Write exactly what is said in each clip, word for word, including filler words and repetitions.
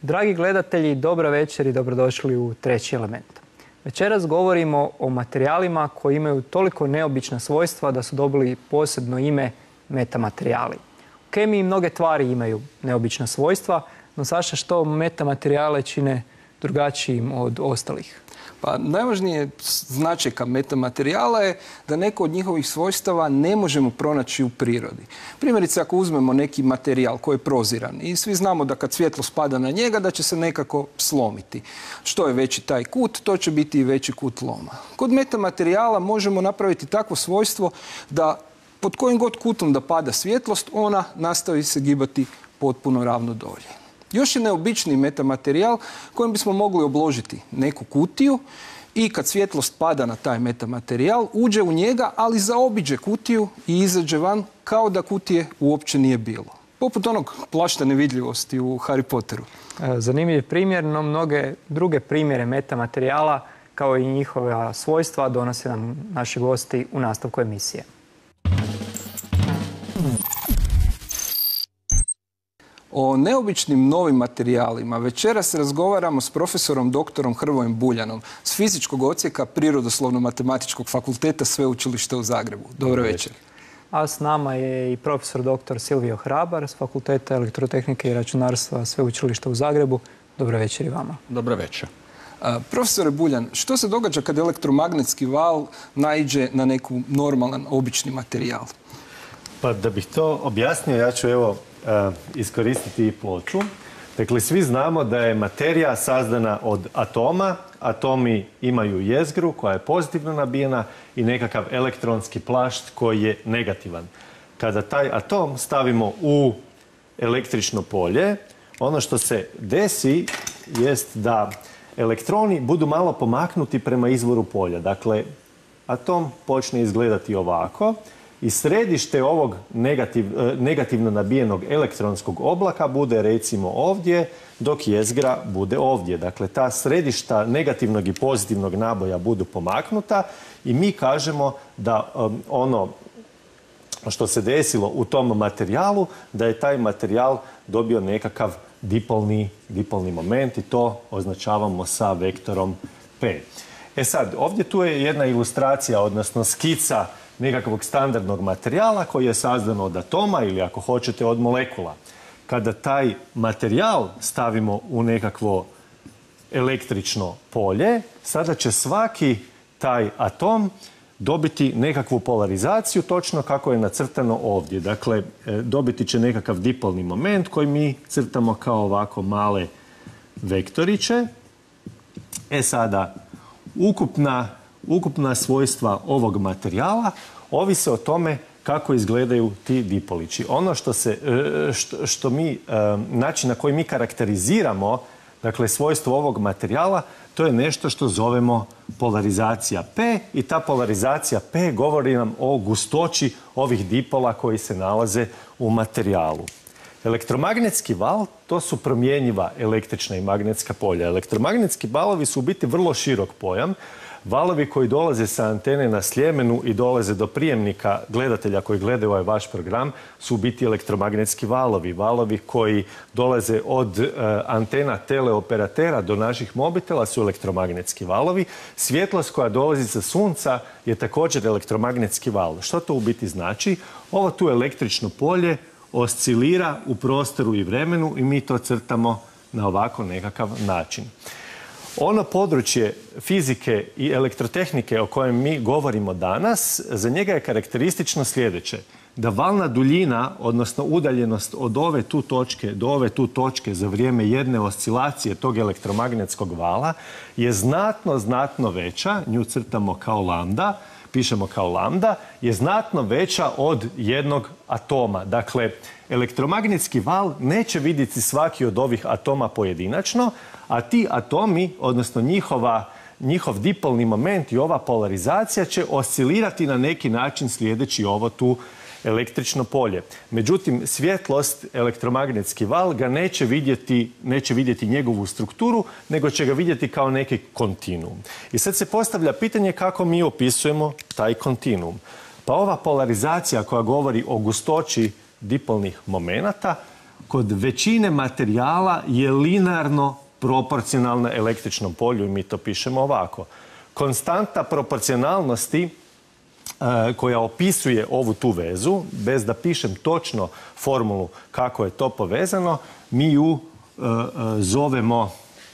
Dragi gledatelji, dobra večer i dobrodošli u treći element. Večeras govorimo o materijalima koji imaju toliko neobična svojstva da su dobili posebno ime metamaterijali. U kemiji mnoge tvari imaju neobična svojstva, no Saša, što metamaterijale čine drugačijim od ostalih? Pa najvažnije značajka metamaterijala je da neko od njihovih svojstava ne možemo pronaći u prirodi. Primjerice, ako uzmemo neki materijal koji je proziran i svi znamo da kad svjetlo spada na njega da će se nekako slomiti. Što je veći taj kut, to će biti i veći kut loma. Kod metamaterijala možemo napraviti takvo svojstvo da pod kojim god kutom da pada svjetlost, ona nastavi se gibati potpuno ravno dolje. Još je neobičniji metamaterijal kojim bismo mogli obložiti neku kutiju i kad svjetlost pada na taj metamaterijal, uđe u njega, ali zaobiđe kutiju i izađe van kao da kutije uopće nije bilo. Poput onog plašta nevidljivosti u Harry Potteru. Zanimljiv primjer, no mnoge druge primjere metamaterijala kao i njihova svojstva donose nam naši gosti u nastavku emisije. O neobičnim novim materijalima večeras razgovaramo s profesorom doktorom Hrvojem Buljanom s fizičkog odsjeka Prirodoslovno-matematičkog fakulteta Sveučilišta u Zagrebu. Dobro večer. A s nama je i profesor doktor Silvio Hrabar s Fakulteta elektrotehnike i računarstva Sveučilišta u Zagrebu. Dobro večer i vama. Dobro večer. A, profesore Buljan, što se događa kad elektromagnetski val naiđe na neku normalan, obični materijal? Pa da bih to objasnio, ja ću evo iskoristiti i ploču. Dakle, svi znamo da je materija sazdana od atoma. Atomi imaju jezgru koja je pozitivno nabijena i nekakav elektronski plašt koji je negativan. Kada taj atom stavimo u električno polje, ono što se desi jest da elektroni budu malo pomaknuti prema izvoru polja. Dakle, atom počne izgledati ovako. I središte ovog negativ, negativno nabijenog elektronskog oblaka bude recimo ovdje, dok jezgra bude ovdje. Dakle, ta središta negativnog i pozitivnog naboja budu pomaknuta i mi kažemo da um, ono što se desilo u tom materijalu, da je taj materijal dobio nekakav dipolni, dipolni moment i to označavamo sa vektorom P. E sad, ovdje tu je jedna ilustracija, odnosno skica nekakvog standardnog materijala koji je sazdan od atoma ili ako hoćete od molekula. Kada taj materijal stavimo u nekakvo električno polje, sada će svaki taj atom dobiti nekakvu polarizaciju točno kako je nacrtano ovdje. Dakle, dobiti će nekakav dipolni moment koji mi crtamo kao ovako male vektoriće. E sada, ukupna Ukupna svojstva ovog materijala ovise o tome kako izgledaju ti dipolići. Ono što, se, što, što mi, način na koji mi karakteriziramo, dakle, svojstvo ovog materijala, to je nešto što zovemo polarizacija P i ta polarizacija P govori nam o gustoći ovih dipola koji se nalaze u materijalu. Elektromagnetski val, to su promjenjiva električna i magnetska polja. Elektromagnetski valovi su u biti vrlo širok pojam. Valovi koji dolaze sa antene na Sljemenu i dolaze do prijemnika gledatelja koji gledaju ovaj vaš program su u biti elektromagnetski valovi. Valovi koji dolaze od e, antena teleoperatera do naših mobitela su elektromagnetski valovi. Svjetlost koja dolazi sa sunca je također elektromagnetski val. Što to u biti znači? Ovo tu električno polje oscilira u prostoru i vremenu i mi to crtamo na ovako nekakav način. Ono područje fizike i elektrotehnike o kojem mi govorimo danas, za njega je karakteristično sljedeće. Da valna duljina, odnosno udaljenost od ove tu točke do ove tu točke za vrijeme jedne oscilacije tog elektromagnetskog vala je znatno, znatno veća, nju crtamo kao lambda, pišemo kao lambda, je znatno veća od jednog atoma. Dakle, elektromagnetski val neće vidjeti svaki od ovih atoma pojedinačno, a ti atomi, odnosno njihova, njihov dipolni moment i ova polarizacija će oscilirati na neki način slijedeći ovo tu električno polje. Međutim, svjetlost, elektromagnetski val ga neće vidjeti, neće vidjeti njegovu strukturu, nego će ga vidjeti kao neki kontinuum. I sad se postavlja pitanje kako mi opisujemo taj kontinuum. Pa ova polarizacija koja govori o gustoći dipolnih momenata, kod većine materijala je linearno proporcionalna električnom polju i mi to pišemo ovako. Konstanta proporcionalnosti koja opisuje ovu tu vezu, bez da pišem točno formulu kako je to povezano, mi ju zovemo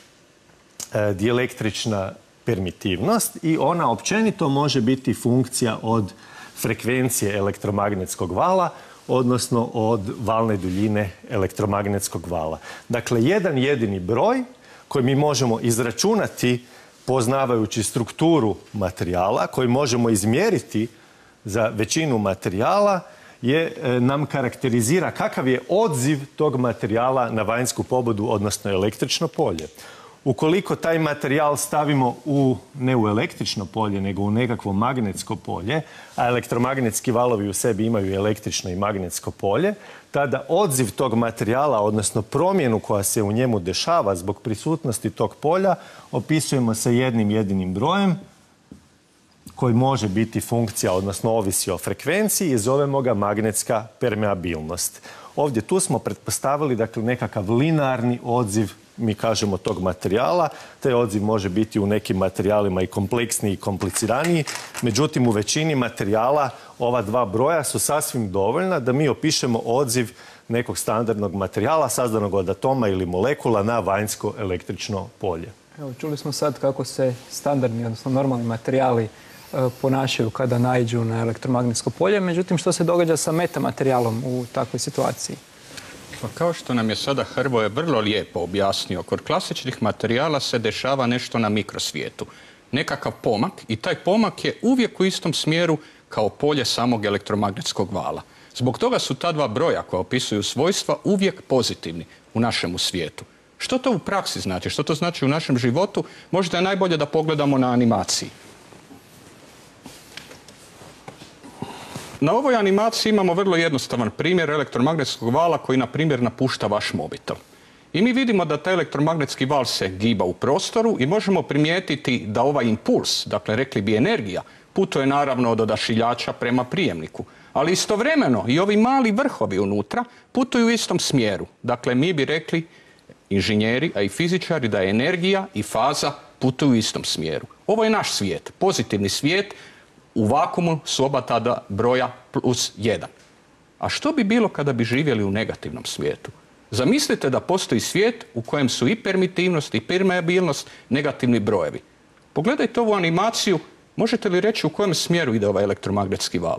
dijelektrična permitivnost i ona općenito može biti funkcija od frekvencije elektromagnetskog vala, odnosno od valne duljine elektromagnetskog vala. Dakle, jedan jedini broj koji mi možemo izračunati poznavajući strukturu materijala, koji možemo izmjeriti za većinu materijala, je, nam karakterizira kakav je odziv tog materijala na vanjsku pobudu, odnosno električno polje. Ukoliko taj materijal stavimo u, ne u električno polje, nego u nekakvo magnetsko polje, a elektromagnetski valovi u sebi imaju električno i magnetsko polje, tada odziv tog materijala, odnosno promjenu koja se u njemu dešava zbog prisutnosti tog polja, opisujemo sa jednim jedinim brojem koji može biti funkcija, odnosno ovisi o frekvenciji i zovemo ga magnetska permeabilnost. Ovdje tu smo pretpostavili, dakle, nekakav linearni odziv, mi kažemo, tog materijala. Taj odziv može biti u nekim materijalima i kompleksniji i kompliciraniji. Međutim, u većini materijala ova dva broja su sasvim dovoljna da mi opišemo odziv nekog standardnog materijala sazdanog od atoma ili molekula na vanjsko električno polje. Evo, čuli smo sad kako se standardni, odnosno normalni materijali ponašaju kada naiđu na elektromagnetsko polje. Međutim, što se događa sa metamaterijalom u takvoj situaciji? Pa kao što nam je sada Hrvoje vrlo lijepo objasnio, kod klasičnih materijala se dešava nešto na mikrosvijetu. Nekakav pomak i taj pomak je uvijek u istom smjeru kao polje samog elektromagnetskog vala. Zbog toga su ta dva broja koja opisuju svojstva uvijek pozitivni u našemu svijetu. Što to u praksi znači? Što to znači u našem životu? Možda je najbolje da pogledamo na animaciji. Na ovoj animaciji imamo vrlo jednostavan primjer elektromagnetskog vala koji, na primjer, napušta vaš mobitel. I mi vidimo da taj elektromagnetski val se giba u prostoru i možemo primijetiti da ovaj impuls, dakle rekli bi energija, putuje naravno od odašiljača prema prijemniku. Ali istovremeno i ovi mali vrhovi unutra putuju u istom smjeru. Dakle, mi bi rekli, inženjeri, a i fizičari, da je energija i faza putuju u istom smjeru. Ovo je naš svijet, pozitivni svijet. U vakuumu su oba tada broja plus jedan. A što bi bilo kada bi živjeli u negativnom svijetu? Zamislite da postoji svijet u kojem su i permitivnost i permeabilnost negativni brojevi. Pogledajte ovu animaciju, možete li reći u kojem smjeru ide ovaj elektromagnetski val?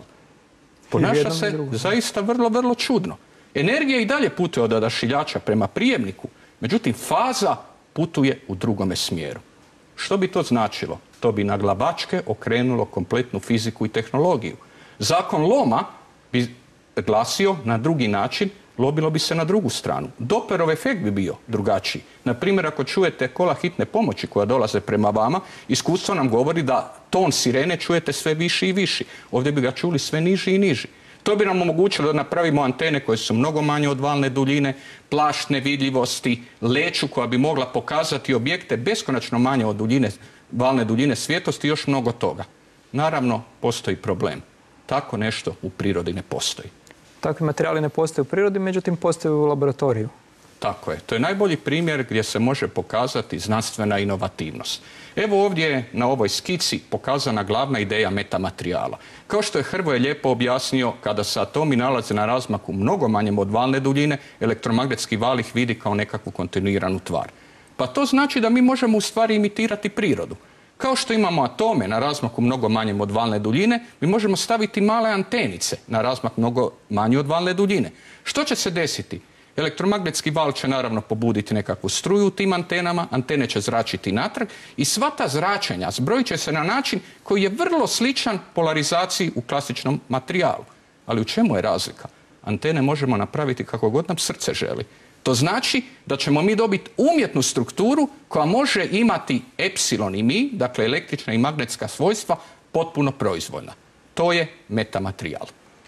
Ponaša se zaista vrlo, vrlo čudno. Energija i dalje putuje od odašiljača prema prijemniku, međutim faza putuje u drugome smjeru. Što bi to značilo? To bi na glavačke okrenulo kompletnu fiziku i tehnologiju. Zakon loma bi glasio na drugi način, lomilo bi se na drugu stranu. Dopplerov efekt bi bio drugačiji. Na primjer, ako čujete kola hitne pomoći koja dolaze prema vama, iskustvo nam govori da ton sirene čujete sve viši i viši. Ovdje bi ga čuli sve niži i niži. To bi nam omogućilo da napravimo antene koje su mnogo manje od valne duljine, plašt nevidljivosti, leću koja bi mogla pokazati objekte beskonačno manje od duljine, valne duljine svjetlosti i još mnogo toga. Naravno, postoji problem. Tako nešto u prirodi ne postoji. Takvi materijali ne postoje u prirodi, međutim postoje u laboratoriju. Tako je. To je najbolji primjer gdje se može pokazati znanstvena inovativnost. Evo ovdje je na ovoj skici pokazana glavna ideja metamaterijala. Kao što je Hrvoje lijepo objasnio, kada se atomi nalaze na razmaku mnogo manjem od valne duljine, elektromagnetski val ih vidi kao nekakvu kontinuiranu tvar. Pa to znači da mi možemo u stvari imitirati prirodu. Kao što imamo atome na razmaku mnogo manjem od valne duljine, mi možemo staviti male antenice na razmak mnogo manji od valne duljine. Što će se desiti? Elektromagnetski val će naravno pobuditi nekakvu struju u tim antenama, antene će zračiti natrag i sva ta zračenja zbrojit će se na način koji je vrlo sličan polarizaciji u klasičnom materijalu. Ali u čemu je razlika? Antene možemo napraviti kako god nam srce želi. To znači da ćemo mi dobiti umjetnu strukturu koja može imati epsilon i mi, dakle električna i magnetska svojstva, potpuno proizvoljna. To je metamaterijal.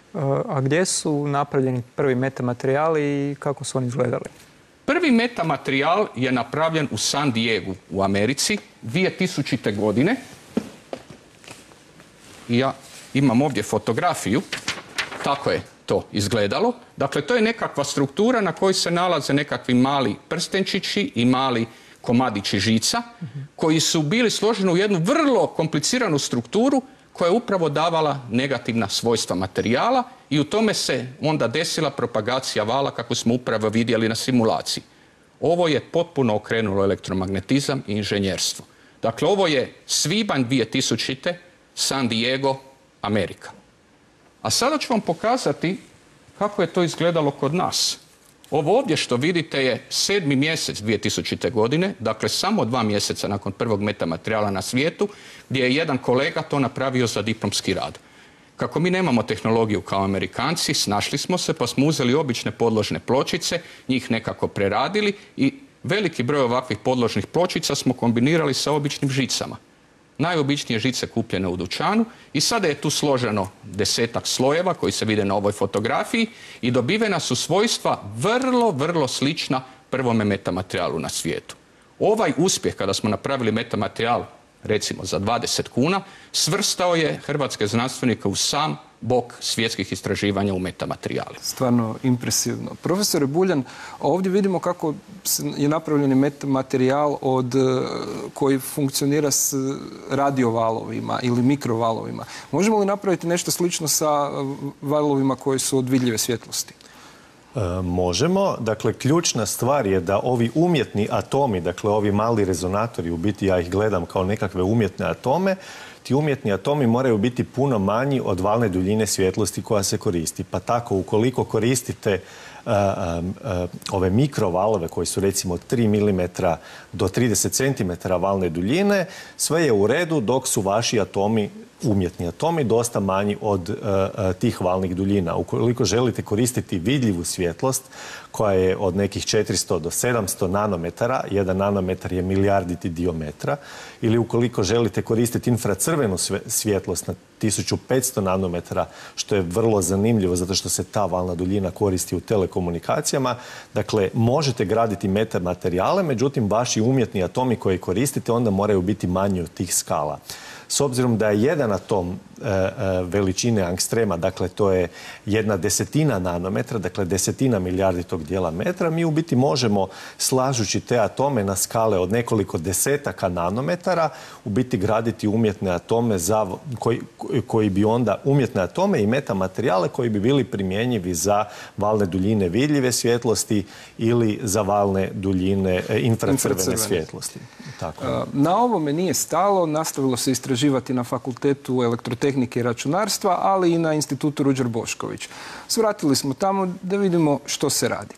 A gdje su napravljeni prvi metamaterijali i kako su oni izgledali? Prvi metamaterijal je napravljen u San Diegu u Americi dvije tisućite. godine. I ja imam ovdje fotografiju. Tako je. to izgledalo. Dakle, to je nekakva struktura na kojoj se nalaze nekakvi mali prstenčići i mali komadići žica koji su bili složeni u jednu vrlo kompliciranu strukturu koja je upravo davala negativna svojstva materijala i u tome se onda desila propagacija vala kako smo upravo vidjeli na simulaciji. Ovo je potpuno okrenulo elektromagnetizam i inženjerstvo. Dakle, ovo je svibanj dvije tisućite. San Diego, Amerika. A sada ću vam pokazati kako je to izgledalo kod nas. Ovo ovdje što vidite je sedmi mjesec dvije tisućite. godine, dakle samo dva mjeseca nakon prvog metamaterijala na svijetu, gdje je jedan kolega to napravio za diplomski rad. Kako mi nemamo tehnologiju kao Amerikanci, snašli smo se pa smo uzeli obične podložne pločice, njih nekako preradili i veliki broj ovakvih podložnih pločica smo kombinirali sa običnim žicama. Najobičnije žice kupljene u dućanu i sada je tu složeno desetak slojeva koji se vide na ovoj fotografiji i dobivena su svojstva vrlo, vrlo slična prvome metamaterijalu na svijetu. Ovaj uspjeh kada smo napravili metamaterijal recimo za dvadeset kuna, svrstao je hrvatske znanstvenike u sam bok svjetskih istraživanja u metamaterijali. Stvarno impresivno. Profesore Buljan, ovdje vidimo kako je napravljeni metamaterijal od, koji funkcionira s radiovalovima ili mikrovalovima. Možemo li napraviti nešto slično sa valovima koji su od vidljive svjetlosti? E, možemo. Dakle, ključna stvar je da ovi umjetni atomi, dakle ovi mali rezonatori, u biti ja ih gledam kao nekakve umjetne atome, ti umjetni atomi moraju biti puno manji od valne duljine svjetlosti koja se koristi. Pa tako, ukoliko koristite uh, uh, ove mikrovalove koji su recimo tri milimetra do trideset centimetara valne duljine, sve je u redu dok su vaši atomi, umjetni atomi, dosta manji od uh, uh, tih valnih duljina. Ukoliko želite koristiti vidljivu svjetlost koja je od nekih četiristo do sedamsto nanometara, jedan nanometar je milijarditi diometra, ili ukoliko želite koristiti infracrvenu svjetlost na tisuću petsto nanometara, što je vrlo zanimljivo zato što se ta valna duljina koristi u telekomunikacijama. Dakle, možete graditi metamaterijale, međutim, vaši umjetni atomi koje koristite onda moraju biti manji od tih skala. S obzirom da je jedan atom e, e, veličine angstrema, dakle to je jedna desetina nanometra, dakle desetina milijarditog dijela metra, mi u biti možemo, slažući te atome na skale od nekoliko desetaka nanometara, u biti graditi umjetne atome za, koji, koji bi onda, umjetne atome i metamaterijale koji bi bili primjenjivi za valne duljine vidljive svjetlosti ili za valne duljine e, infracrvene svjetlosti. Tako. Na ovome nije stalo, nastavilo se istraživati na Fakultetu elektrotehnike i računarstva, ali i na Institutu Ruđer Bošković. Svratili smo tamo da vidimo što se radi.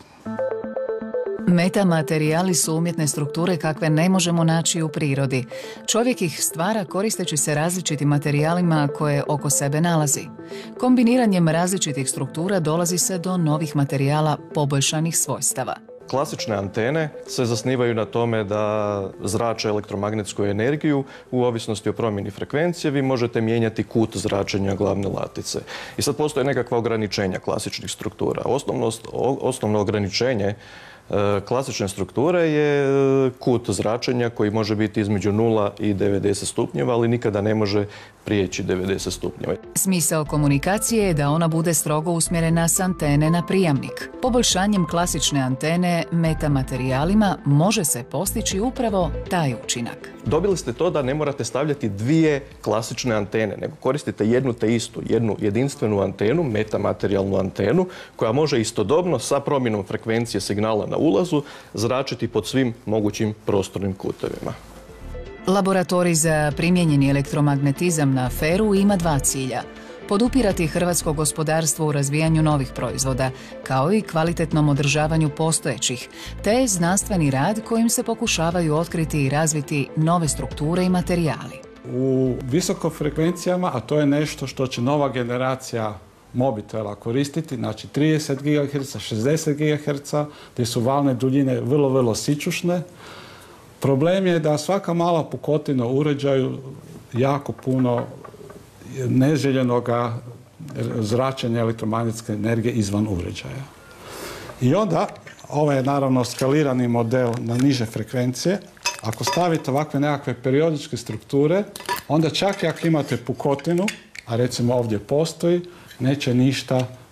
Metamaterijali su umjetne strukture kakve ne možemo naći u prirodi. Čovjek ih stvara koristeći se različitim materijalima koje oko sebe nalazi. Kombiniranjem različitih struktura dolazi se do novih materijala poboljšanih svojstava. Klasične antene se zasnivaju na tome da zrače elektromagnetsku energiju u ovisnosti o promjeni frekvencije. Vi možete mijenjati kut zračenja glavne latice. I sad postoje nekakva ograničenja klasičnih struktura. Osnovno, osnovno ograničenje klasične strukture je kut zračenja koji može biti između nula i devedeset stupnjeva, ali nikada ne može prijeći devedeset stupnjeva. Smisao komunikacije je da ona bude strogo usmjerena s antene na prijamnik. Poboljšanjem klasične antene metamaterijalima može se postići upravo taj učinak. Dobili ste to da ne morate stavljati dvije klasične antene, nego koristite jednu te istu, jednu jedinstvenu antenu, metamaterijalnu antenu, koja može istodobno sa promjenom frekvencije signala na ulazu zračiti pod svim mogućim prostornim kutevima. Laboratorij za primijenjeni elektromagnetizam na FER-u ima dva cilja. Podupirati hrvatsko gospodarstvo u razvijanju novih proizvoda, kao i kvalitetnom održavanju postojećih, te znanstveni rad kojim se pokušavaju otkriti i razviti nove strukture i materijali. U visokofrekvencijama, a to je nešto što će nova generacija mobitela koristiti, znači trideset gigaherca, šezdeset gigaherca, gdje su valne duljine vrlo, vrlo sićušne. Problem je da svaka mala pukotina u uređaju jako puno neželjenog zračenja elektromagnetske energije izvan uređaja. I onda, ovaj je naravno skalirani model na niže frekvencije. Ako stavite ovakve nekakve periodičke strukture, onda čak i ako imate pukotinu, a recimo ovdje postoji, neće ništa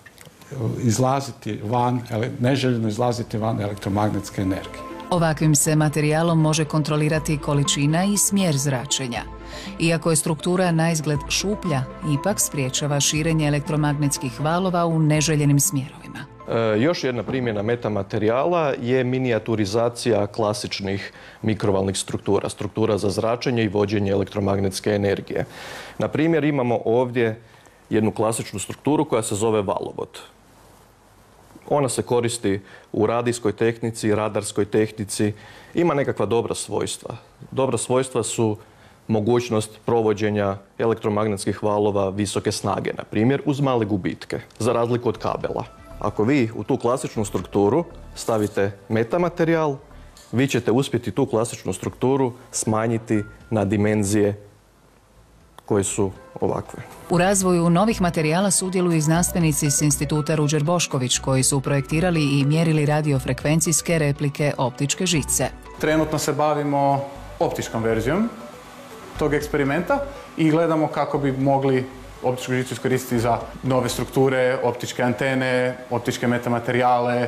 izlaziti van, neželjeno izlaziti van elektromagnetske energije. Ovakvim se materijalom može kontrolirati količina i smjer zračenja. Iako je struktura naizgled šuplja, ipak spriječava širenje elektromagnetskih valova u neželjenim smjerovima. E, još jedna primjena metamaterijala je minijaturizacija klasičnih mikrovalnih struktura, struktura za zračenje i vođenje elektromagnetske energije. Na primjer, imamo ovdje jednu klasičnu strukturu koja se zove valovod. Ona se koristi u radijskoj tehnici, radarskoj tehnici, ima nekakva dobra svojstva. Dobra svojstva su mogućnost provođenja elektromagnetskih valova visoke snage, na primjer, uz male gubitke, za razliku od kabela. Ako vi u tu klasičnu strukturu stavite metamaterijal, vi ćete uspjeti tu klasičnu strukturu smanjiti na dimenzije koje su ovakve. U razvoju novih materijala sudjeluju i znanstvenici s Instituta Ruđer Bošković koji su projektirali i mjerili radiofrekvencijske replike optičke žice. Trenutno se bavimo optičkom verzijom tog eksperimenta i gledamo kako bi mogli optičku žicu iskoristiti za nove strukture, optičke antene, optičke metamaterijale,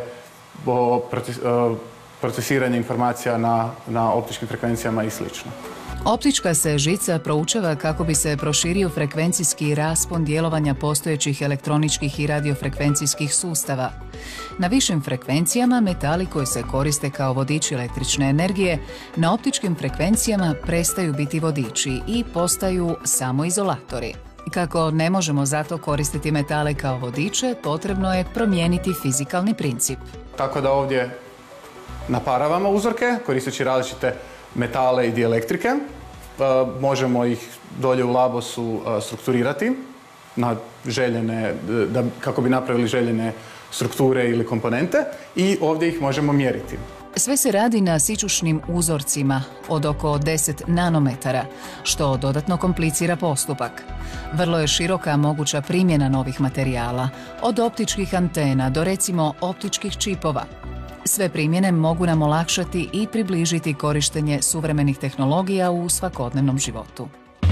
procesiranje informacija na, na optičkim frekvencijama i sl. Optička se žica proučava kako bi se proširio frekvencijski raspon djelovanja postojećih elektroničkih i radiofrekvencijskih sustava. Na višim frekvencijama metali koji se koriste kao vodiči električne energije na optičkim frekvencijama prestaju biti vodiči i postaju samo izolatori. Kako ne možemo zato koristiti metale kao vodiče, potrebno je promijeniti fizikalni princip. Tako da ovdje naparavamo uzorke koristeći različite metale i dielektrike. E, možemo ih dolje u labosu e, strukturirati na željene, da, kako bi napravili željene strukture ili komponente i ovdje ih možemo mjeriti. Sve se radi na sićušnim uzorcima od oko deset nanometara, što dodatno komplicira postupak. Vrlo je široka moguća primjena novih materijala, od optičkih antena do recimo optičkih čipova. Sve primjene mogu nam olakšati i približiti korištenje suvremenih tehnologija u svakodnevnom životu.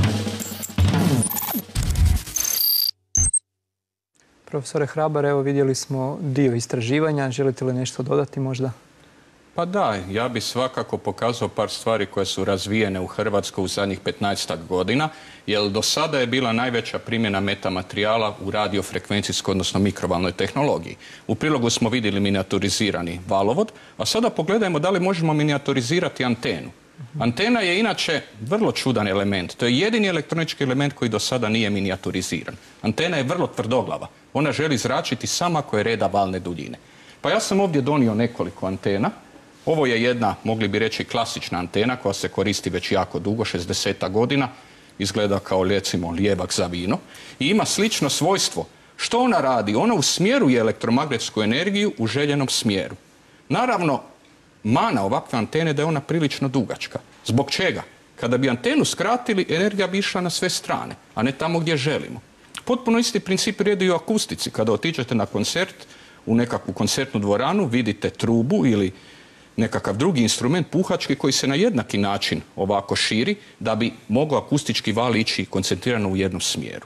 Profesore Hrabar, evo vidjeli smo dio istraživanja. Želite li nešto dodati možda? Pa da, ja bih svakako pokazao par stvari koje su razvijene u Hrvatskoj u zadnjih petnaestak godina, jer do sada je bila najveća primjena metamaterijala u radiofrekvencijskoj, odnosno mikrovalnoj tehnologiji. U prilogu smo vidjeli minijaturizirani valovod, a sada pogledajmo da li možemo minijaturizirati antenu. Antena je inače vrlo čudan element. To je jedini elektronički element koji do sada nije minijaturiziran. Antena je vrlo tvrdoglava. Ona želi zračiti samo ako je reda valne duljine. Pa ja sam ovdje donio nekoliko antena. Ovo je jedna, mogli bi reći, klasična antena koja se koristi već jako dugo, šezdesetak godina. Izgleda kao, recimo, lijevak za vino. I ima slično svojstvo. Što ona radi? Ona usmjeruje elektromagnetsku energiju u željenom smjeru. Naravno, mana ovakve antene da je ona prilično dugačka. Zbog čega? Kada bi antenu skratili, energija bi išla na sve strane, a ne tamo gdje želimo. Potpuno isti princip vrijedi i u akustici. Kada otiđete na koncert, u nekakvu koncertnu dvoranu, vidite trubu ili nekakav drugi instrument puhački koji se na jednaki način ovako širi da bi mogao akustički val ići koncentrirano u jednom smjeru.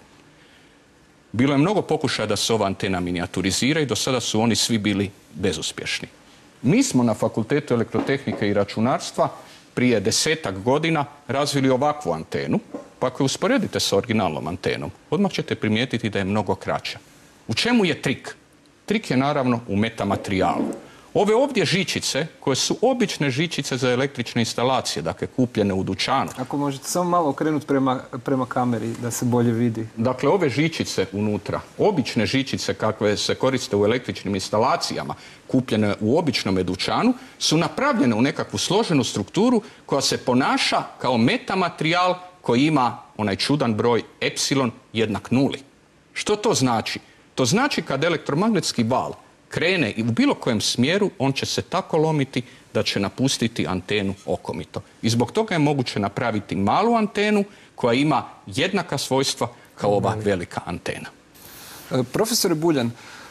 Bilo je mnogo pokušaja da se ova antena minijaturizira i do sada su oni svi bili bezuspješni. Mi smo na Fakultetu elektrotehnike i računarstva prije desetak godina razvili ovakvu antenu, pa ako je usporedite sa originalnom antenom, odmah ćete primijetiti da je mnogo kraća. U čemu je trik? Trik je naravno u metamaterijalu. Ove ovdje žičice, koje su obične žičice za električne instalacije, dakle kupljene u dućanu. Ako možete samo malo okrenuti prema, prema kameri da se bolje vidi. Dakle, ove žičice unutra, obične žičice kakve se koriste u električnim instalacijama, kupljene u običnom dućanu, su napravljene u nekakvu složenu strukturu koja se ponaša kao metamaterijal koji ima onaj čudan broj epsilon jednak nuli. Što to znači? To znači kad elektromagnetski val krene i u bilo kojem smjeru, on će se tako lomiti da će napustiti antenu okomito. I zbog toga je moguće napraviti malu antenu koja ima jednaka svojstva kao ova velika antena. Profesore Buljan,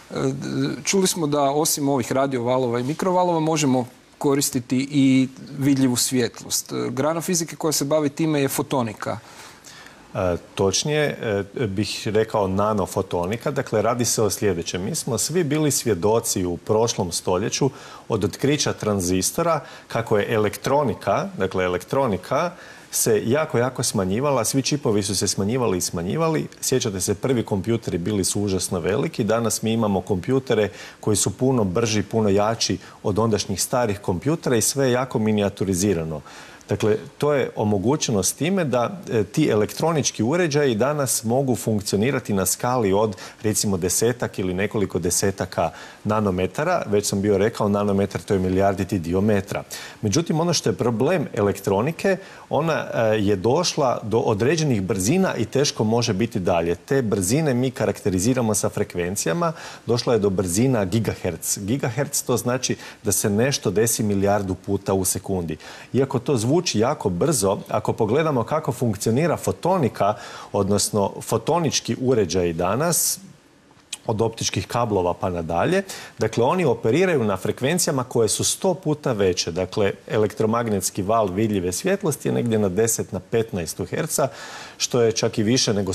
čuli smo da osim ovih radiovalova i mikrovalova možemo koristiti i vidljivu svjetlost. Grana fizike koja se bavi time je fotonika. Točnije bih rekao nanofotonika. Dakle, radi se o sljedećem. Mi smo svi bili svjedoci u prošlom stoljeću od otkrića tranzistora kako je elektronika, dakle elektronika, se jako, jako smanjivala. Svi čipovi su se smanjivali i smanjivali. Sjećate se, prvi kompjuteri bili su užasno veliki. Danas mi imamo kompjutere koji su puno brži, puno jači od ondašnjih starih kompjutera i sve je jako minijaturizirano. Dakle, to je omogućeno s time da e, ti elektronički uređaji danas mogu funkcionirati na skali od recimo desetak ili nekoliko desetaka nanometara. Već sam bio rekao, nanometar to je milijarditi dio metra. Međutim, ono što je problem elektronike, ona e, je došla do određenih brzina i teško može biti dalje. Te brzine mi karakteriziramo sa frekvencijama. Došla je do brzina gigahertz. Gigahertz to znači da se nešto desi milijardu puta u sekundi. Iako to zvuči zvuči jako brzo, ako pogledamo kako funkcionira fotonika, odnosno fotonički uređaji danas, od optičkih kablova pa nadalje, dakle oni operiraju na frekvencijama koje su sto puta veće. Dakle, elektromagnetski val vidljive svjetlosti je negdje na deset na petnaest herca, što je čak i više nego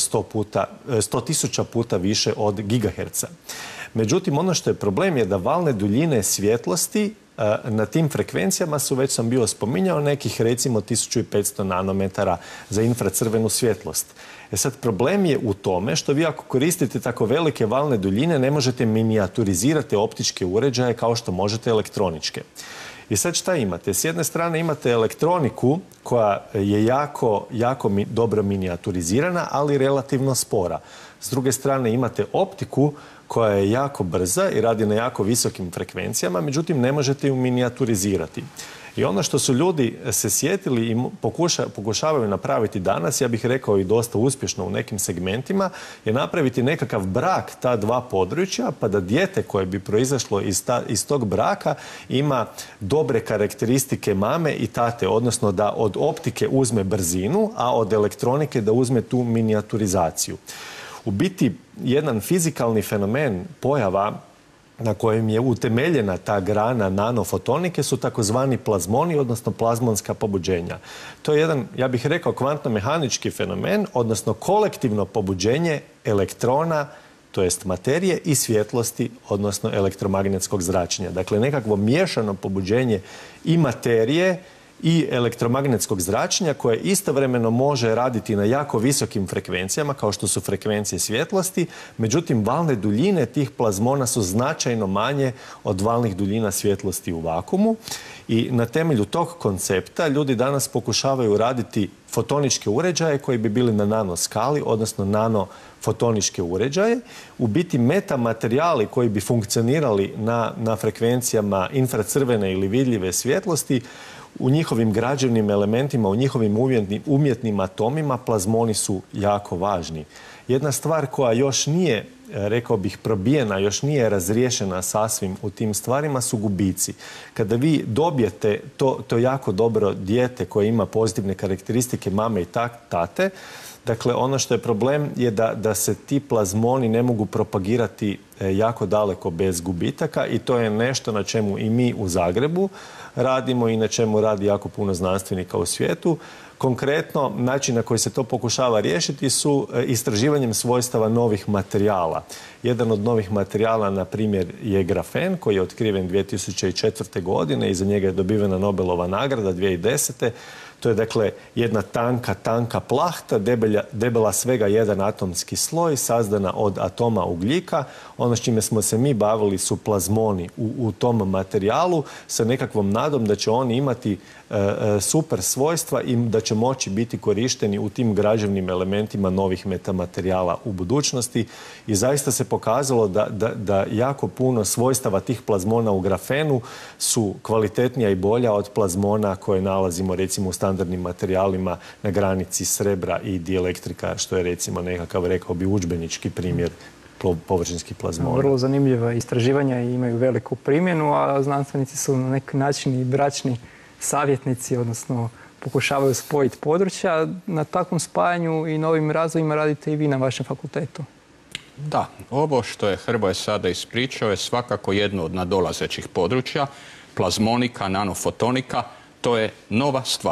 sto tisuća puta više od gigaherca. Međutim, ono što je problem je da valne duljine svjetlosti na tim frekvencijama su, već sam bio spominjao, nekih recimo tisuću petsto nanometara za infracrvenu svjetlost. E sad, problem je u tome što vi ako koristite tako velike valne duljine ne možete minijaturizirati optičke uređaje kao što možete elektroničke. I sad šta imate? S jedne strane imate elektroniku koja je jako, jako dobro minijaturizirana, ali relativno spora. S druge strane imate optiku koja je jako brza i radi na jako visokim frekvencijama, međutim ne možete ju minijaturizirati. I ono što su ljudi se sjetili i pokuša, pokušavaju napraviti danas, ja bih rekao i dosta uspješno u nekim segmentima, je napraviti nekakav brak ta dva područja, pa da dijete koje bi proizašlo iz, ta, iz tog braka ima dobre karakteristike mame i tate, odnosno da od optike uzme brzinu, a od elektronike da uzme tu minijaturizaciju. U biti, jedan fizikalni fenomen pojava na kojem je utemeljena ta grana nanofotonike su takozvani plazmoni, odnosno plazmonska pobuđenja. To je jedan, ja bih rekao, kvantno-mehanički fenomen, odnosno kolektivno pobuđenje elektrona, to jest materije, i svjetlosti, odnosno elektromagnetskog zračenja. Dakle, nekakvo miješano pobuđenje i materije i elektromagnetskog zračenja koje istovremeno može raditi na jako visokim frekvencijama, kao što su frekvencije svjetlosti, međutim valne duljine tih plazmona su značajno manje od valnih duljina svjetlosti u vakuumu i na temelju tog koncepta ljudi danas pokušavaju raditi fotoničke uređaje koji bi bili na nanoskali, odnosno nanofotoničke uređaje. U biti metamaterijali koji bi funkcionirali na, na frekvencijama infracrvene ili vidljive svjetlosti, u njihovim građevnim elementima, u njihovim umjetnim, umjetnim atomima, plazmoni su jako važni. Jedna stvar koja još nije, rekao bih, probijena, još nije razriješena sasvim u tim stvarima su gubici. Kada vi dobijete to, to jako dobro dijete koje ima pozitivne karakteristike mame i tate, dakle, ono što je problem je da, da se ti plazmoni ne mogu propagirati jako daleko bez gubitaka i to je nešto na čemu i mi u Zagrebu radimo i na čemu radi jako puno znanstvenika u svijetu. Konkretno, način na koji se to pokušava riješiti su istraživanjem svojstava novih materijala. Jedan od novih materijala, na primjer, je grafen, koji je otkriven dvije tisuće četvrte. godine i za njega je dobivena Nobelova nagrada dvije tisuće desete. To je, dakle, jedna tanka, tanka plahta, debelja, debela svega jedan atomski sloj, sazdana od atoma ugljika. Ono s čime smo se mi bavili su plazmoni u, u tom materijalu sa nekakvom nadom da će oni imati e, super svojstva i da će moći biti korišteni u tim građevnim elementima novih metamaterijala u budućnosti. I zaista se pokazalo da, da, da jako puno svojstava tih plazmona u grafenu su kvalitetnija i bolja od plazmona koje nalazimo recimo u standardnim materijalima na granici srebra i dielektrika, što je recimo nekakav, rekao bi, udžbenički primjer površinskih plazmona. Vrlo zanimljiva istraživanja i imaju veliku primjenu, a znanstvenici su na neki način i bračni savjetnici, odnosno pokušavaju spojiti područja. Na takvom spajanju i novim razvojima radite i vi na vašem fakultetu. Da, ovo što je Hrvoje sada ispričao je svakako jedno od nadolazećih područja. Plazmonika, nanofotonika, to je nova stvar.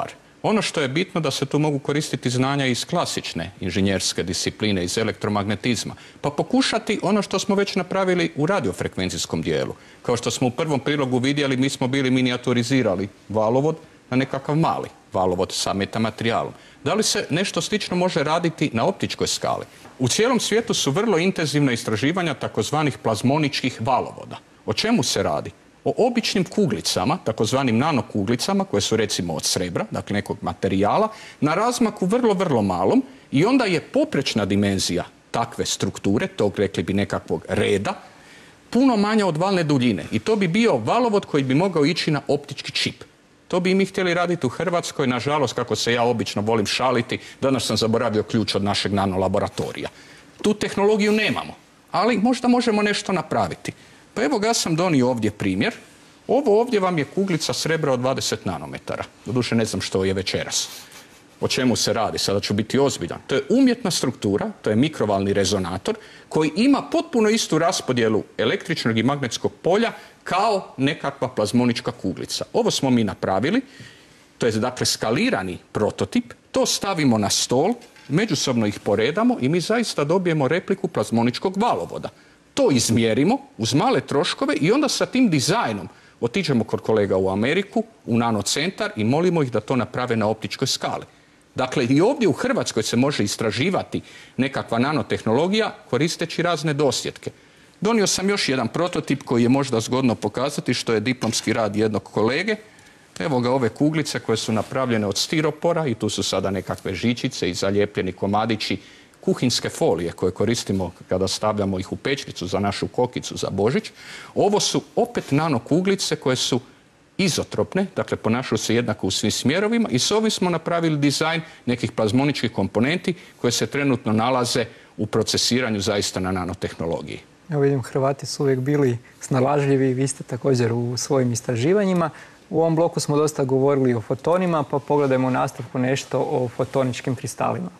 Ono što je bitno da se tu mogu koristiti znanja iz klasične inženjerske discipline, iz elektromagnetizma, pa pokušati ono što smo već napravili u radiofrekvencijskom dijelu. Kao što smo u prvom prilogu vidjeli, mi smo bili minijaturizirali valovod na nekakav mali valovod sa metamaterijalom. Da li se nešto slično može raditi na optičkoj skali? U cijelom svijetu su vrlo intenzivna istraživanja takozvanih plazmoničkih valovoda. O čemu se radi? O običnim kuglicama, takozvanim nanokuglicama, koje su recimo od srebra, dakle nekog materijala, na razmaku vrlo, vrlo malom, i onda je poprečna dimenzija takve strukture, tog rekli bi nekakvog reda, puno manja od valne duljine. I to bi bio valovod koji bi mogao ići na optički čip. To bi i mi htjeli raditi u Hrvatskoj, nažalost, kako se ja obično volim šaliti, danas sam zaboravio ključ od našeg nanolaboratorija. Tu tehnologiju nemamo, ali možda možemo nešto napraviti. Pa evo ga, ja sam donio ovdje primjer. Ovo ovdje vam je kuglica srebra od dvadeset nanometara. Doduše ne znam što je večeras. O čemu se radi, sada ću biti ozbiljan. To je umjetna struktura, to je mikrovalni rezonator, koji ima potpuno istu raspodjelu električnog i magnetskog polja kao nekakva plazmonička kuglica. Ovo smo mi napravili, to je dakle skalirani prototip, to stavimo na stol, međusobno ih poredamo i mi zaista dobijemo repliku plazmoničkog valovoda. To izmjerimo uz male troškove i onda sa tim dizajnom otiđemo kod kolega u Ameriku, u nanocentar i molimo ih da to naprave na optičkoj skali. Dakle, i ovdje u Hrvatskoj se može istraživati nekakva nanotehnologija koristeći razne dosjetke. Donio sam još jedan prototip koji je možda zgodno pokazati, što je diplomski rad jednog kolege. Evo ga, ove kuglice koje su napravljene od stiropora i tu su sada nekakve žičice i zalijepljeni komadići kuhinske folije koje koristimo kada stavljamo ih u pećnicu za našu kokicu za Božić. Ovo su opet nano kuglice koje su izotropne, dakle ponašaju se jednako u svim smjerovima i s ovim smo napravili dizajn nekih plazmoničkih komponenti koje se trenutno nalaze u procesiranju zaista na nanotehnologiji. Evo vidim, Hrvati su uvijek bili snalažljivi, vi ste također u svojim istraživanjima. U ovom bloku smo dosta govorili o fotonima, pa pogledajmo u nastavku nešto o fotoničkim kristalima.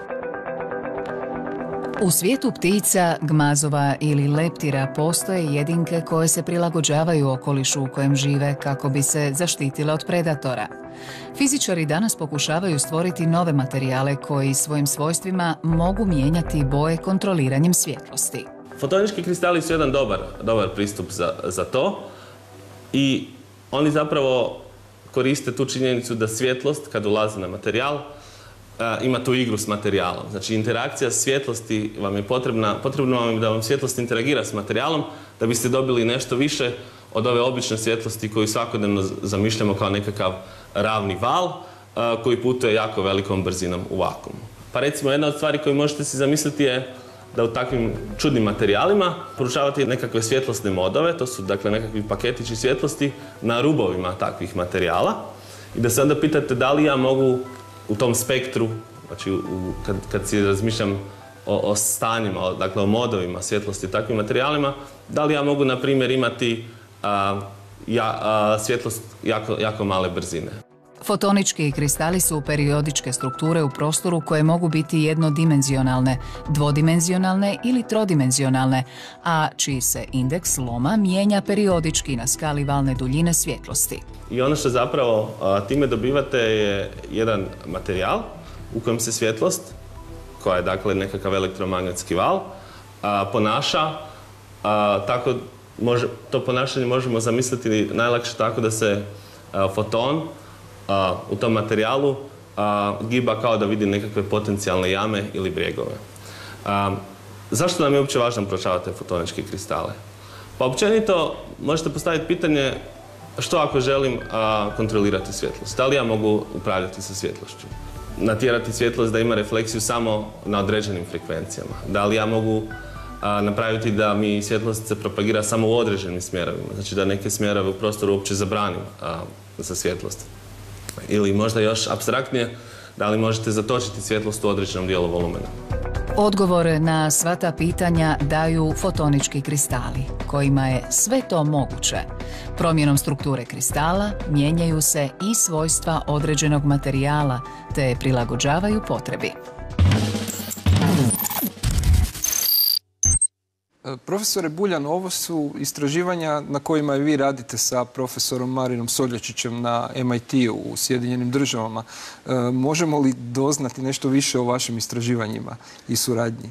U svijetu ptica, gmazova ili leptira postoje jedinke koje se prilagođavaju okolišu u kojem žive kako bi se zaštitile od predatora. Fizičari danas pokušavaju stvoriti nove materijale koji svojim svojstvima mogu mijenjati boje kontroliranjem svjetlosti. Fotonički kristali su jedan dobar, dobar pristup za, za to i oni zapravo koriste tu činjenicu da svjetlost, kad ulazi na materijal, ima tu igru s materijalom. Znači, interakcija svjetlosti vam je potrebna, potrebno vam je da vam svjetlost interagira s materijalom da biste dobili nešto više od ove obične svjetlosti koju svakodnevno zamišljamo kao nekakav ravni val koji putuje jako velikom brzinom u vakuumu. Pa recimo, jedna od stvari koju možete si zamisliti je da u takvim čudnim materijalima poručavate nekakve svjetlosne modove, to su dakle nekakvi paketići svjetlosti na rubovima takvih materijala i da se onda pitate da li ja mogu u tom spektru, znači u, kad, kad si razmišljam o, o stanjima, o, dakle o modovima svjetlosti takvim materijalima, da li ja mogu na primjer imati a, ja, a, svjetlost jako, jako male brzine. Fotonički kristali su periodičke strukture u prostoru koje mogu biti jednodimenzionalne, dvodimenzionalne ili trodimenzionalne, a čiji se indeks loma mijenja periodički na skali valne duljine svjetlosti. I ono što zapravo a, time dobivate je jedan materijal u kojem se svjetlost, koja je dakle nekakav elektromagnetski val, a, ponaša a, tako, može, to ponašanje možemo zamisliti najlakše tako da se a, foton a, u tom materijalu a, giba kao da vidi nekakve potencijalne jame ili brijegove. A, zašto nam je uopće važno proučavati fotoničke kristale? Pa općenito možete postaviti pitanje što ako želim a, kontrolirati svjetlost? Da li ja mogu upravljati sa svjetlošću? Natjerati svjetlost da ima refleksiju samo na određenim frekvencijama? Da li ja mogu a, napraviti da mi svjetlost se propagira samo u određenim smjerovima? Znači da neke smjerove u prostoru uopće zabranim a, za svjetlost? Ili možda još apstraktnije, da li možete zatočiti svjetlost u određenom dijelu volumena? Odgovor na sva ta pitanja daju fotonički kristali, kojima je sve to moguće. Promjenom strukture kristala mijenjaju se i svojstva određenog materijala, te je prilagođavaju potrebi. Profesore Buljan, ovo su istraživanja na kojima vi radite sa profesorom Marinom Soljačićem na M I T-u u Sjedinjenim državama. Možemo li doznati nešto više o vašim istraživanjima i suradnji?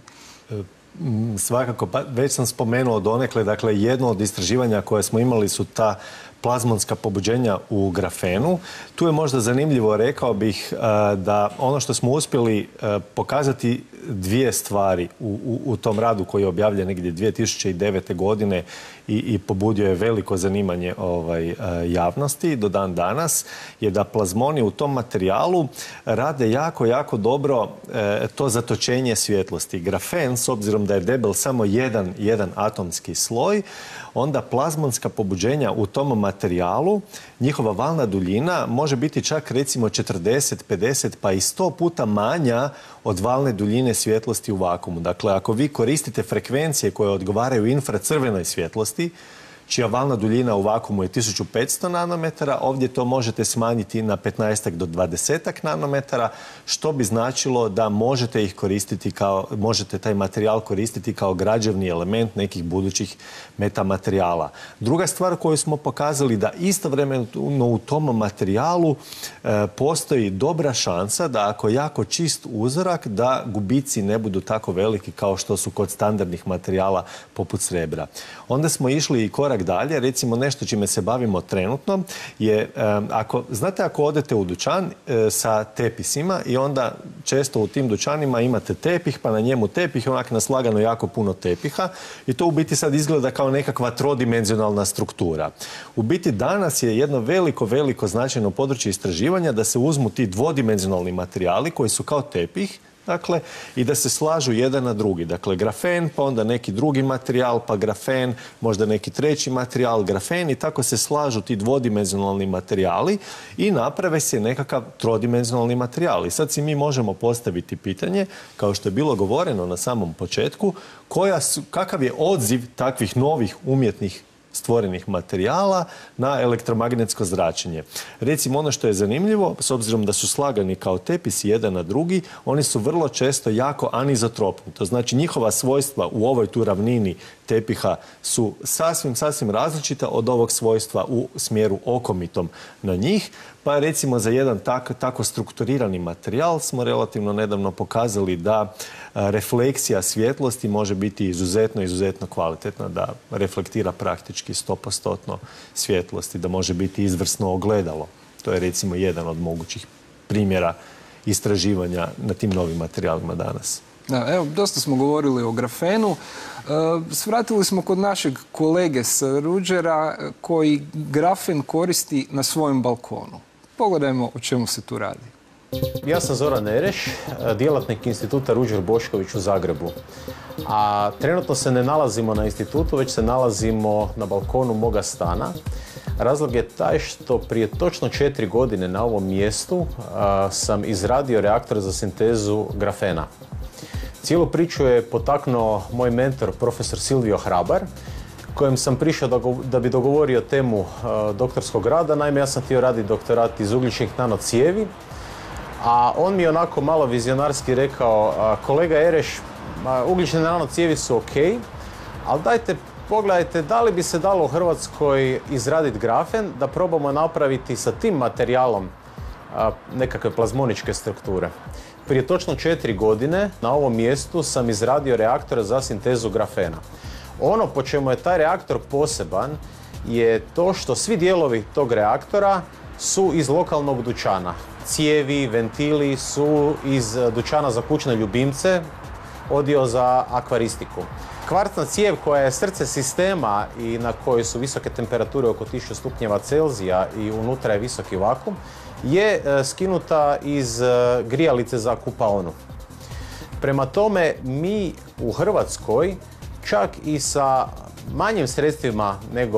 Svakako, pa već sam spomenuo donekle, dakle jedno od istraživanja koje smo imali su ta plazmonska pobuđenja u grafenu. Tu je možda zanimljivo, rekao bih, da ono što smo uspjeli pokazati dvije stvari u, u, u tom radu koji je objavljen negdje dvije tisuće devete. godine i, i pobudio je veliko zanimanje ovaj, javnosti do dan danas, je da plazmoni u tom materijalu rade jako, jako dobro e, to zatočenje svjetlosti. Grafen, s obzirom da je debel samo jedan, jedan atomski sloj, onda plazmonska pobuđenja u tom materijalu, njihova valna duljina može biti čak recimo četrdeset, pedeset pa i sto puta manja od valne duljine svjetlosti u vakuumu. Dakle, ako vi koristite frekvencije koje odgovaraju infracrvenoj svjetlosti, čija valna duljina u vakuumu je tisuću petsto nanometara, ovdje to možete smanjiti na petnaest do dvadeset nanometara, što bi značilo da možete ih koristiti kao, možete taj materijal koristiti kao građevni element nekih budućih metamaterijala. Druga stvar koju smo pokazali, da istovremeno u tom materijalu e, postoji dobra šansa da ako je jako čist uzorak, da gubici ne budu tako veliki kao što su kod standardnih materijala poput srebra. Onda smo išli i korak dalje, recimo nešto čime se bavimo trenutno je, ako, znate, ako odete u dućan e, sa tepisima i onda često u tim dućanima imate tepih, pa na njemu tepih, onak naslagano jako puno tepiha i to u biti sad izgleda kao nekakva trodimenzionalna struktura. U biti danas je jedno veliko, veliko značajno područje istraživanja da se uzmu ti dvodimenzionalni materijali koji su kao tepih, dakle, i da se slažu jedan na drugi. Dakle, grafen, pa onda neki drugi materijal, pa grafen, možda neki treći materijal, grafen, i tako se slažu ti dvodimenzionalni materijali i naprave se nekakav trodimenzionalni materijal. I sad si mi možemo postaviti pitanje, kao što je bilo govoreno na samom početku, koja su, kakav je odziv takvih novih umjetnih stvorenih materijala na elektromagnetsko zračenje. Recimo, ono što je zanimljivo, s obzirom da su slagani kao tepisi jedan na drugi, oni su vrlo često jako anizotropni. To znači njihova svojstva u ovoj tu ravnini tepiha su sasvim, sasvim različita od ovog svojstva u smjeru okomitom na njih. Pa recimo za jedan tak, tako strukturirani materijal smo relativno nedavno pokazali da refleksija svjetlosti može biti izuzetno, izuzetno kvalitetna, da reflektira praktički sto posto svjetlosti, da može biti izvrsno ogledalo. To je recimo jedan od mogućih primjera istraživanja na tim novim materijalima danas. Da, evo, dosta smo govorili o grafenu. E, svratili smo kod našeg kolege s Ruđera koji grafen koristi na svojem balkonu. Pogledajmo o čemu se tu radi. Ja sam Zoran Ereš, djelatnik instituta Ruđer Bošković u Zagrebu. A trenutno se ne nalazimo na institutu, već se nalazimo na balkonu moga stana. Razlog je taj što prije točno četiri godine na ovom mjestu a, sam izradio reaktor za sintezu grafena. Cijelu priču je potaknuo moj mentor, profesor Silvio Hrabar, kojem sam prišao da, go, da bi dogovorio temu uh, doktorskog rada. Naime, ja sam htio raditi doktorat iz ugljičnih nanocijevi, a on mi je onako malo vizionarski rekao, kolega Ereš, ugljične nanocijevi su ok, ali dajte pogledajte da li bi se dalo u Hrvatskoj izraditi grafen, da probamo napraviti sa tim materijalom a, nekakve plazmoničke strukture. Prije točno četiri godine na ovom mjestu sam izradio reaktor za sintezu grafena. Ono po čemu je taj reaktor poseban je to što svi dijelovi tog reaktora su iz lokalnog dućana. Cijevi, ventili su iz dućana za kućne ljubimce, odio za akvaristiku. Kvarcna cijev koja je srce sistema i na kojoj su visoke temperature oko tisuću stupnjeva Celzija i unutra je visoki vakuum, je skinuta iz grijalice za kupaonu. Prema tome, mi u Hrvatskoj čak i sa manjim sredstvima nego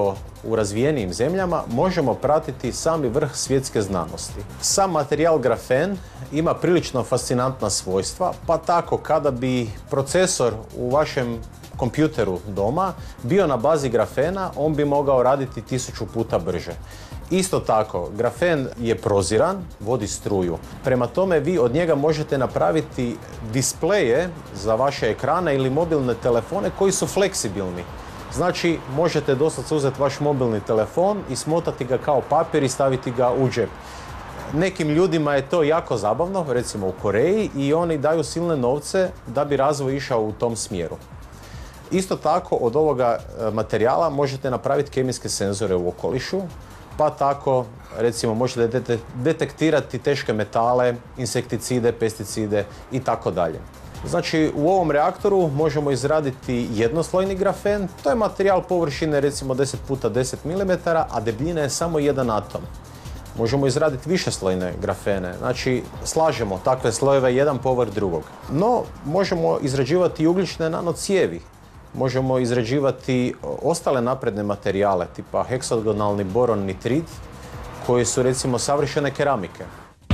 u razvijenijim zemljama možemo pratiti sami vrh svjetske znanosti. Sam materijal grafen ima prilično fascinantna svojstva, pa tako kada bi procesor u vašem kompjuteru doma bio na bazi grafena, on bi mogao raditi tisuću puta brže. Isto tako, grafen je proziran, vodi struju. Prema tome, vi od njega možete napraviti displeje za vaše ekrane ili mobilne telefone koji su fleksibilni. Znači, možete doslovce uzeti vaš mobilni telefon i smotati ga kao papir i staviti ga u džep. Nekim ljudima je to jako zabavno, recimo u Koreji, i oni daju silne novce da bi razvoj išao u tom smjeru. Isto tako, od ovoga materijala možete napraviti kemijske senzore u okolišu, pa tako, recimo, možete detektirati teške metale, insekticide, pesticide i tako dalje. Znači, u ovom reaktoru možemo izraditi jednoslojni grafen. To je materijal površine recimo deset puta deset milimetara, a debljina je samo jedan atom. Možemo izraditi višeslojne grafene, znači slažemo takve slojeve jedan povrh drugog. No, možemo izrađivati i ugljične nanocijevi. Možemo izrađivati ostale napredne materijale, tipa heksagonalni boron nitrid, koji su recimo savršene keramike.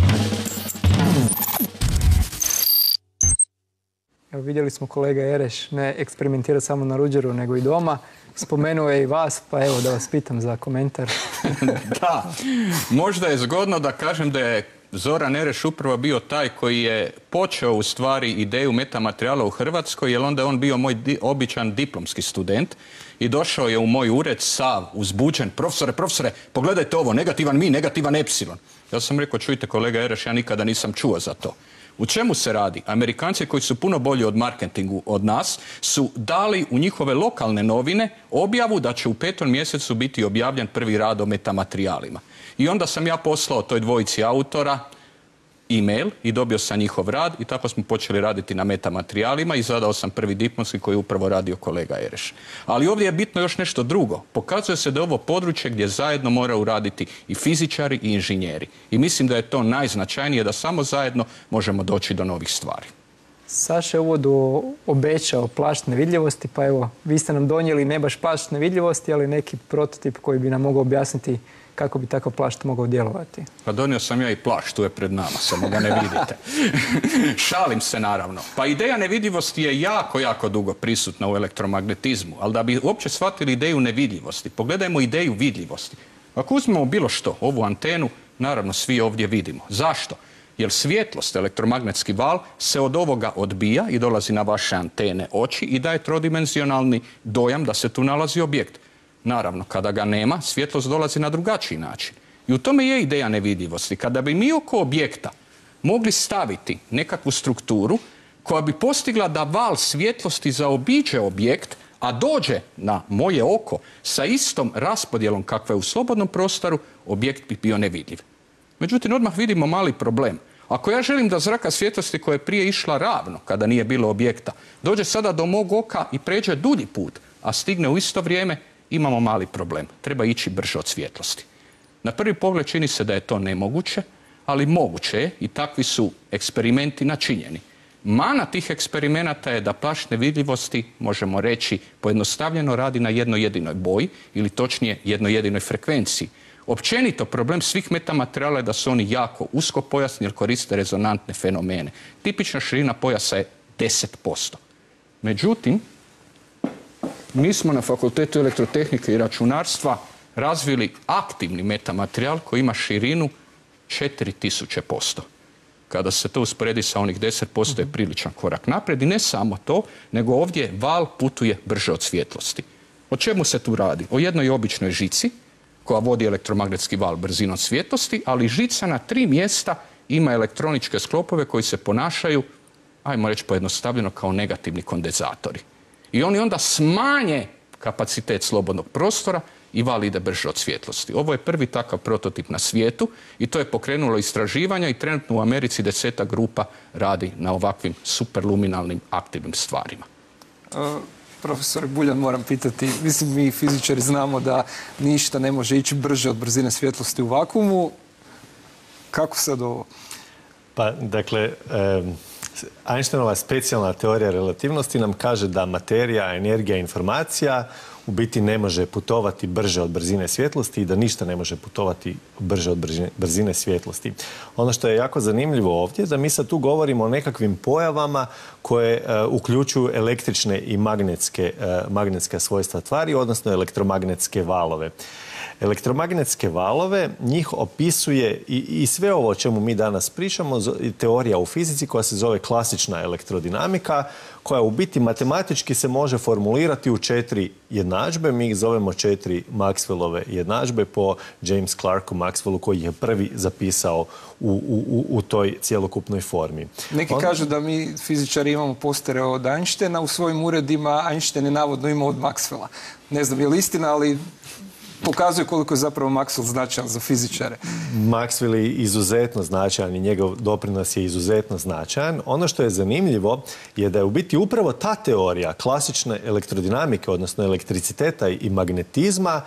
Evo, vidjeli smo kolega Ereš ne eksperimentira samo na Ruđeru, nego i doma. Spomenuo je i vas, pa evo da vas pitam za komentar. Da, možda je zgodno da kažem da je Zoran Ereš upravo bio taj koji je počeo u stvari ideju metamaterijala u Hrvatskoj, jer onda je on bio moj di, običan diplomski student i došao je u moj ured sav uzbuđen. Profesore, profesore, pogledajte ovo, negativan mi, negativan epsilon. Ja sam rekao, čujte kolega Ereš, ja nikada nisam čuo za to. U čemu se radi? Amerikanci koji su puno bolji od marketingu od nas su dali u njihove lokalne novine objavu da će u petom mjesecu biti objavljen prvi rad o metamaterijalima. I onda sam ja poslao toj dvojici autora e-mail i dobio sam njihov rad i tako smo počeli raditi na metamaterijalima i zadao sam prvi diplomski koji je upravo radio kolega Ereš. Ali ovdje je bitno još nešto drugo. Pokazuje se da je ovo područje gdje zajedno moraju raditi i fizičari i inženjeri. I mislim da je to najznačajnije, da samo zajedno možemo doći do novih stvari. Saša je uvodu obećao plašt nevidljivosti, pa evo, vi ste nam donijeli ne baš plašt nevidljivosti, ali neki prototip koji bi nam mogao objasniti kako bi takav plašt mogao djelovati. Pa donio sam ja i plašt, tu je pred nama, samo ga ne vidite. Šalim se naravno. Pa ideja nevidljivosti je jako, jako dugo prisutna u elektromagnetizmu, ali da bi uopće shvatili ideju nevidljivosti, pogledajmo ideju vidljivosti. Ako uzmemo bilo što, ovu antenu, naravno svi ovdje vidimo. Zašto? Jer svjetlost, elektromagnetski val, se od ovoga odbija i dolazi na vaše antene oči i daje trodimenzionalni dojam da se tu nalazi objekt. Naravno, kada ga nema, svjetlost dolazi na drugačiji način. I u tome je ideja nevidljivosti. Kada bi mi oko objekta mogli staviti nekakvu strukturu koja bi postigla da val svjetlosti zaobiđe objekt, a dođe na moje oko sa istom raspodjelom kakva je u slobodnom prostoru, objekt bi bio nevidljiv. Međutim, odmah vidimo mali problem. Ako ja želim da zraka svjetlosti koja je prije išla ravno, kada nije bilo objekta, dođe sada do mog oka i pređe dulji put, a stigne u isto vrijeme, imamo mali problem. Treba ići brže od svjetlosti. Na prvi pogled čini se da je to nemoguće, ali moguće je i takvi su eksperimenti načinjeni. Mana tih eksperimenata je da plašt nevidljivosti, možemo reći, pojednostavljeno radi na jednoj jedinoj boji ili točnije jednoj jedinoj frekvenciji. Općenito problem svih metamaterijala je da su oni jako usko pojasni jer koriste rezonantne fenomene. Tipična širina pojasa je deset posto. Međutim, mi smo na Fakultetu elektrotehnike i računarstva razvili aktivni metamaterijal koji ima širinu četiri tisuće posto. Kada se to usporedi sa onih deset posto je priličan korak naprijed i ne samo to, nego ovdje val putuje brže od svjetlosti. O čemu se tu radi? O jednoj običnoj žici koja vodi elektromagnetski val brzinom svjetlosti, ali žica na tri mjesta ima elektroničke sklopove koji se ponašaju, ajmo reći pojednostavljeno, kao negativni kondenzatori. I oni onda smanje kapacitet slobodnog prostora i val ide brže od svjetlosti. Ovo je prvi takav prototip na svijetu i to je pokrenulo istraživanja i trenutno u Americi desetak grupa radi na ovakvim superluminalnim aktivnim stvarima. Uh, profesor Buljan, moram pitati, mislim mi fizičari znamo da ništa ne može ići brže od brzine svjetlosti u vakuumu. Kako sad ovo? Pa, dakle, um... Einsteinova specijalna teorija relativnosti nam kaže da materija, energija i informacija u biti ne može putovati brže od brzine svjetlosti i da ništa ne može putovati brže od brzine svjetlosti. Ono što je jako zanimljivo ovdje je da mi sad tu govorimo o nekakvim pojavama koje uh, uključuju električne i magnetske, uh, magnetske svojstva tvari, odnosno elektromagnetske valove. Elektromagnetske valove, njih opisuje i, i sve ovo o čemu mi danas pričamo, teorija u fizici koja se zove klasična elektrodinamika, koja u biti matematički se može formulirati u četiri jednadžbe. Mi ih zovemo četiri Maxwellove jednadžbe po James Clerku Maxwellu koji je prvi zapisao u, u, u toj cjelokupnoj formi. Neki On... kažu da mi fizičari imamo postere od Einsteina, u svojim uredima Einstein je navodno imao od Maxwella. Ne znam je li istina, ali pokazuje koliko je zapravo Maxwell značajan za fizičare. Maxwell je izuzetno značajan i njegov doprinos je izuzetno značajan. Ono što je zanimljivo je da je u biti upravo ta teorija klasične elektrodinamike, odnosno elektriciteta i magnetizma,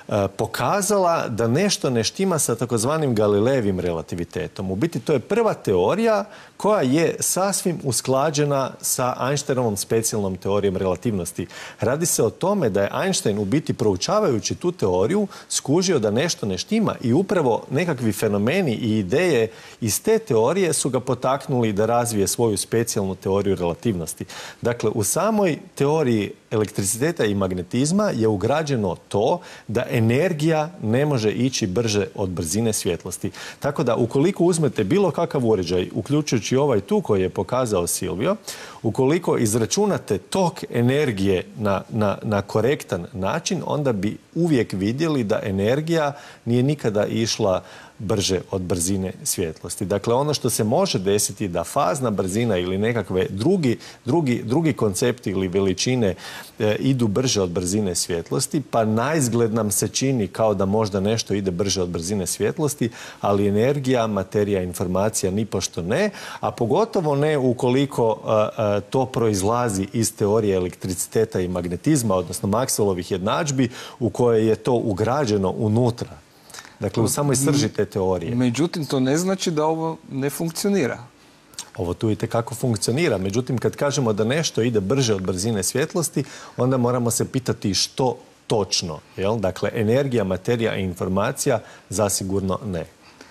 pokazala da nešto ne štima sa takozvanim Galilejevim relativitetom. U biti to je prva teorija koja je sasvim usklađena sa Einsteinovom specijalnom teorijom relativnosti. Radi se o tome da je Einstein u biti proučavajući tu teoriju skužio da nešto ne štima i upravo nekakvi fenomeni i ideje iz te teorije su ga potaknuli da razvije svoju specijalnu teoriju relativnosti. Dakle, u samoj teoriji elektriciteta i magnetizma je ugrađeno to da energija ne može ići brže od brzine svjetlosti. Tako da ukoliko uzmete bilo kakav uređaj, uključujući ovaj tu koji je pokazao Silvio, ukoliko izračunate tok energije na, na, na korektan način, onda bi uvijek vidjeli da energija nije nikada išla brže od brzine svjetlosti. Dakle, ono što se može desiti da fazna brzina ili nekakve drugi, drugi, drugi koncepti ili veličine e, idu brže od brzine svjetlosti, pa naizgled nam se čini kao da možda nešto ide brže od brzine svjetlosti, ali energija, materija, informacija nipošto ne, a pogotovo ne ukoliko a, a, to proizlazi iz teorije elektriciteta i magnetizma, odnosno Maxwellovih jednadžbi, u koje je to ugrađeno unutra. Dakle, u samoj srži te teorije. Međutim, to ne znači da ovo ne funkcionira. Ovo tu itekako funkcionira. Međutim, kad kažemo da nešto ide brže od brzine svjetlosti, onda moramo se pitati što točno. Jel? Dakle, energija, materija i informacija zasigurno ne.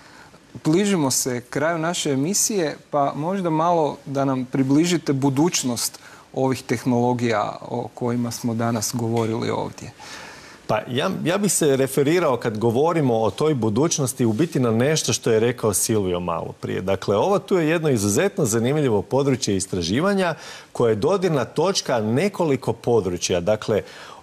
Bližimo se kraju naše emisije, pa možda malo da nam približite budućnost ovih tehnologija o kojima smo danas govorili ovdje. Pa ja, ja bih se referirao kad govorimo o toj budućnosti u biti na nešto što je rekao Silvio malo prije. Dakle, ovo tu je jedno izuzetno zanimljivo područje istraživanja koje je dodirna točka nekoliko područja. Dakle,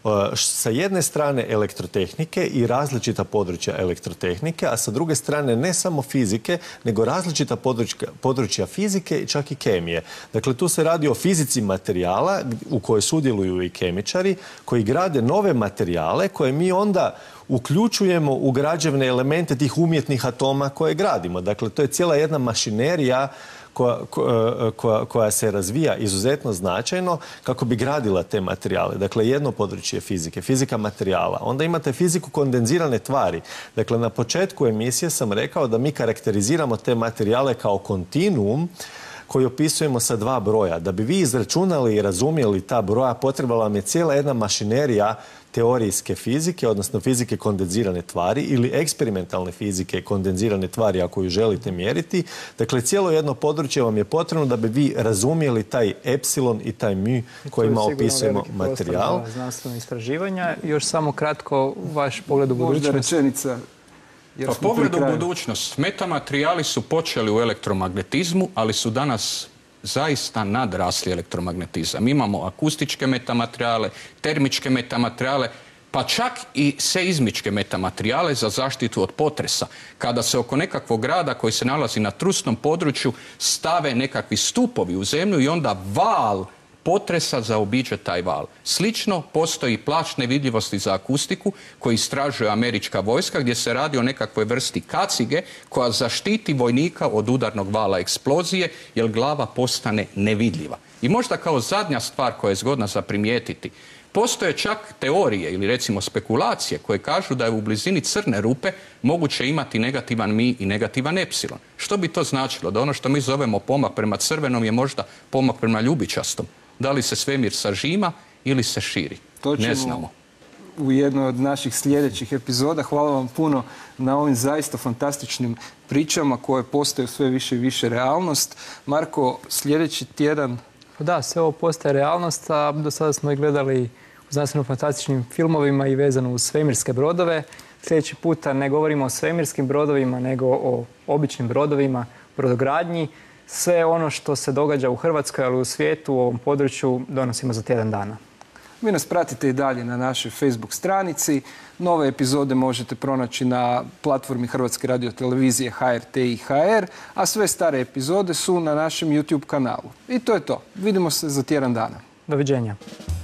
sa jedne strane elektrotehnike i različita područja elektrotehnike, a sa druge strane ne samo fizike, nego različita područja, područja fizike i čak i kemije. Dakle, tu se radi o fizici materijala u kojoj sudjeluju i kemičari koji grade nove materijale koje mi onda uključujemo u građevne elemente tih umjetnih atoma koje gradimo. Dakle, to je cijela jedna mašinerija Koja, koja, koja se razvija izuzetno značajno kako bi gradila te materijale. Dakle, jedno područje je fizike, fizika materijala. Onda imate fiziku kondenzirane tvari. Dakle, na početku emisije sam rekao da mi karakteriziramo te materijale kao kontinuum koji opisujemo sa dva broja. Da bi vi izračunali i razumjeli ta broja, potrebala vam je cijela jedna mašinerija teorijske fizike, odnosno fizike kondenzirane tvari ili eksperimentalne fizike kondenzirane tvari ako ju želite mjeriti. Dakle, cijelo jedno područje vam je potrebno da bi vi razumjeli taj epsilon i taj mu kojima opisujemo materijal. Znanstveno istraživanja. Još samo kratko vaš pogled u budućnost. Možda rečenica. Pa pogled u budućnost. Metamaterijali su počeli u elektromagnetizmu, ali su danas zaista nadrasli elektromagnetizam. Mi imamo akustičke metamaterijale, termičke metamaterijale, pa čak i seizmičke metamaterijale za zaštitu od potresa. Kada se oko nekakvog grada koji se nalazi na trusnom području stave nekakvi stupovi u zemlju i onda val potresa zaobiđe taj val. Slično postoji plašt nevidljivosti za akustiku koji istražuje američka vojska gdje se radi o nekakvoj vrsti kacige koja zaštiti vojnika od udarnog vala eksplozije jer glava postane nevidljiva. I možda kao zadnja stvar koja je zgodna za primijetiti, postoje čak teorije ili recimo spekulacije koje kažu da je u blizini crne rupe moguće imati negativan mi i negativan epsilon. Što bi to značilo? Da ono što mi zovemo pomak prema crvenom je možda pomak prema ljubičastom. Da li se svemir sažima ili se širi? To ćemo, ne znamo. u jednoj od naših sljedećih epizoda. Hvala vam puno na ovim zaista fantastičnim pričama koje postaju sve više i više realnost. Marko, sljedeći tjedan... Da, sve ovo postaje realnost, a do sada smo i gledali u znanstveno-fantastičnim filmovima i vezano uz svemirske brodove. Sljedeći puta ne govorimo o svemirskim brodovima, nego o običnim brodovima, brodogradnji. Sve ono što se događa u Hrvatskoj, ali i u svijetu, u ovom području, donosimo za tjedan dana. Vi nas pratite i dalje na našoj Facebook stranici. Nove epizode možete pronaći na platformi Hrvatske radiotelevizije H R T i H R, a sve stare epizode su na našem YouTube kanalu. I to je to. Vidimo se za tjedan dana. Doviđenja.